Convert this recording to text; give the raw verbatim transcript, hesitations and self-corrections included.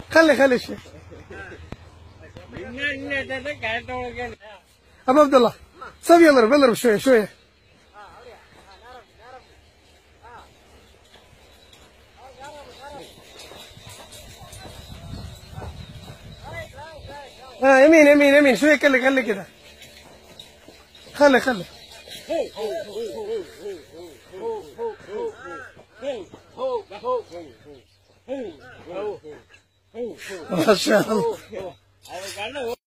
خلي خلي شوي. ابو عبد الله سوي يضرب يضرب شويه شويه. اه يمين يمين يمين شويه خلي خلي كده. خلي خلي. ما شاء الله.